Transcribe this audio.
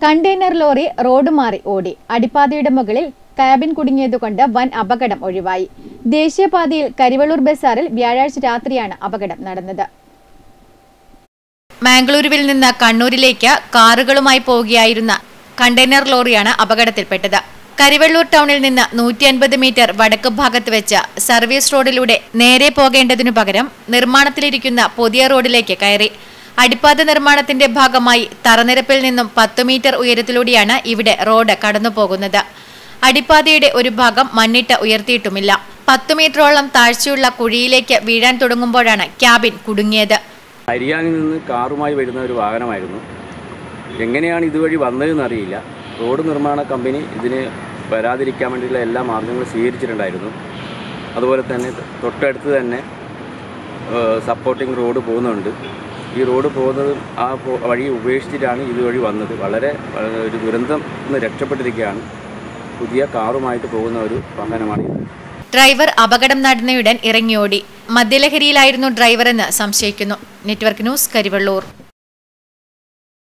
Container lorry road മാറി ഓടി. അടിപ്പാതയുടെ മുകളിൽ കാബിൻ കുടുങ്ങിയതുകൊണ്ട് വൻ അപകടം ഒഴിവായി. ദേശീയപാതയിൽ കരിവള്ളൂർ ബസാറിൽ വ്യാഴാഴ്ച രാത്രിയാണ് അപകടം നടന്നത്. മാംഗ്ലൂരുവിൽ നിന്ന് കണ്ണൂരിലേക്ക് കാറുകളുമായി പോവുകയായിരുന്ന കണ്ടെയ്നർ ലോറിയാണ് അപകടത്തിൽപ്പെട്ടത്. കരിവള്ളൂർ ടൗണിൽ നിന്ന് 150 മീറ്റർ വടക്ക് ഭാഗത്ത് വെച്ച് സർവീസ് റോഡിലൂടെ നേരെ പോകേണ്ടതിനു പകരം നിർമ്മാണത്തിലിരിക്കുന്ന പുതിയ റോഡിലേക്ക് കയറി. അടിപ്പാത നിർമ്മാണത്തിന്റെ ഭാഗമായി തറനിരപ്പിൽ നിന്നും 10 മീറ്റർ ഉയരത്തിലൂടെയാണ് ഇവിടെ റോഡ് കടന്നുപോകുന്നത്. അടിപ്പാതയുടെ ഒരു ഭാഗം മണ്ണിട്ട് ഉയർത്തിയിട്ടുമില്ല. 10 മീറ്ററോളം താഴ്ചയുള്ള കുഴിയിലേക്ക് വീഴാൻ തുടങ്ങുമ്പോഴാണ് ക്യാബിൻ കുടുങ്ങിയത്. ഹരിയാനയിൽ നിന്ന് കാറുമായി വരുന്ന ഒരു വാഹനമായിരുന്നു. എങ്ങനെയാണ് ഇതുവഴി വന്നതെന്നറിയില്ല. റോഡ് നിർമ്മാണ കമ്പനി ഇതിന് വരാതിരിക്കാൻ വേണ്ടിയുള്ള എല്ലാ മാർഗ്ഗങ്ങളും സ്വീകരിച്ചിട്ടുണ്ടായിരുന്നു. അതുപോലെ തന്നെ തൊട്ടടുത്ത് തന്നെ സപ്പോർട്ടിംഗ് റോഡ് പോകുന്നുണ്ട്. ഈ റോഡ് പോകുന്നത് ആ വഴി ഉപേക്ഷിച്ചിട്ടാണ് ഇതുവഴി വന്നത്. വളരെ ഒരു ദുരന്തം നിന്ന് രക്ഷപ്പെട്ടിരിക്കുകയാണ്. പുതിയ കാറുമായിട്ട് പോകുന്ന ഒരു വാഹനമാണിത്. ഡ്രൈവർ അപകടം നടന്നയുടൻ ഇറങ്ങിയോടി. മദ്യലഹരിയിലായിരുന്നു ഡ്രൈവറെന്ന് സംശയിക്കുന്നു. Network news, Karivellur.